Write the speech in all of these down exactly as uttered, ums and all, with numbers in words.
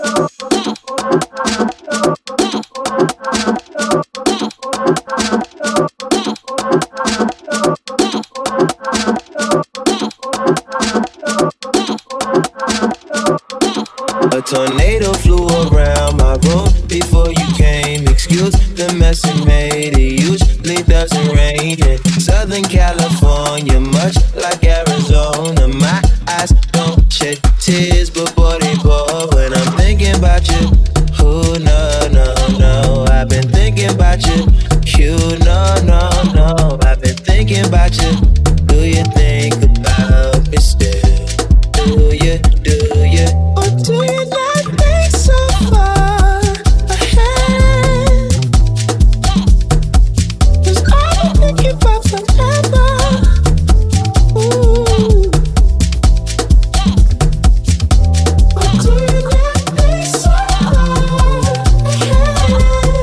A tornado flew around my room before you came. Excuse the mess it made. It usually doesn't rain in Southern California, much like Arizona. My eyes don't shed tears, but boy they pour when I'm thinking about you. Oh no, no, no, I've been thinking about you. You, no, no, no, I've been thinking about you. Do you think about me still? Do you, do you? Or do you not think so far ahead? 'Cause I've been thinking about forever. Ooh. Or do you not think so far ahead?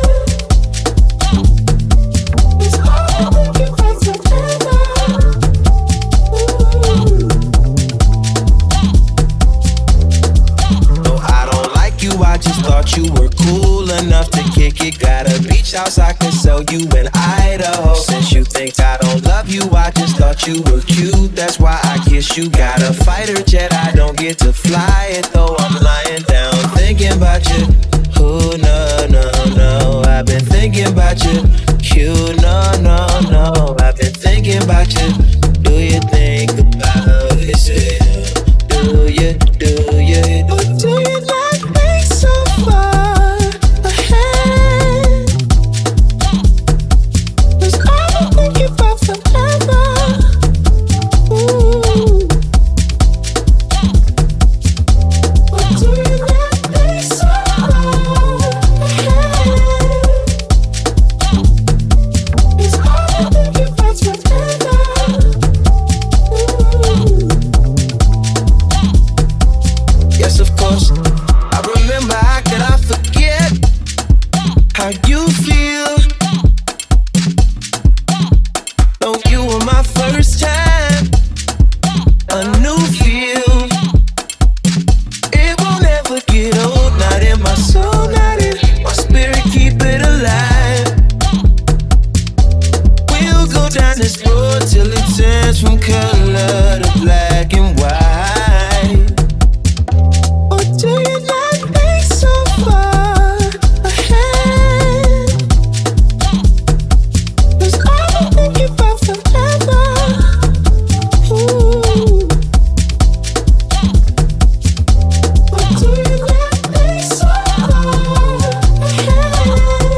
'Cause I've been thinking about forever. Ooh. No, I don't like you, I just thought you were cool enough to kick it. Got a beach house I can sell you in Idaho. Since you think I don't love you, I just thought you were cute. That's why I kiss you. Got a fighter jet, I don't get to fly it, though I'm lying down thinking about you. Oh no, no, no, I've been thinking about you. You, no, no, no, I've been thinking about you. Do you think about it still? Do you, do you? Or do you not think so far ahead? 'Cause I've been thinking about forever. Ooh. Or do you not think so far ahead? 'Cause I've been thinking about forever. Ooh. Yes, of course. I remember, how could I forget how you feel? No, you were my first time, a new feel. It will never get old, not in my soul, not in my spirit, keep it alive. We'll go down this road till it turns from color to black and white. Or do you not think so far ahead? 'Cause I've been thinking about forever. Ooh. Or do you not think so far ahead?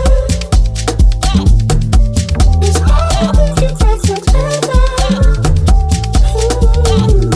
'Cause I've been thinking about forever. Ooh.